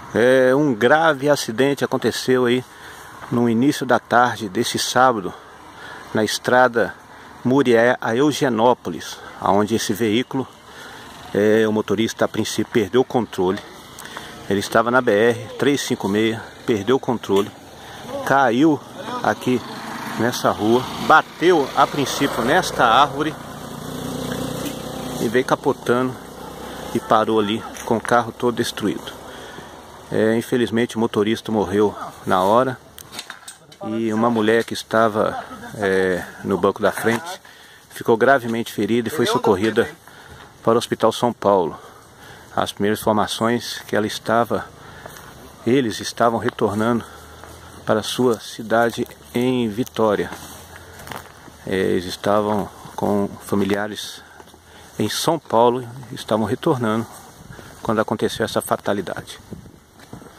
Um grave acidente aconteceu aí no início da tarde desse sábado, na estrada Murié a Eugenópolis, onde esse veículo, o motorista a princípio perdeu o controle. Ele estava na BR-356, perdeu o controle, caiu aqui nessa rua, bateu a princípio nesta árvore e veio capotando e parou ali com o carro todo destruído. Infelizmente o motorista morreu na hora e uma mulher que estava no banco da frente ficou gravemente ferida e foi socorrida para o Hospital São Paulo. As primeiras informações que eles estavam retornando para a sua cidade em Vitória. Eles estavam com familiares em São Paulo e estavam retornando quando aconteceu essa fatalidade.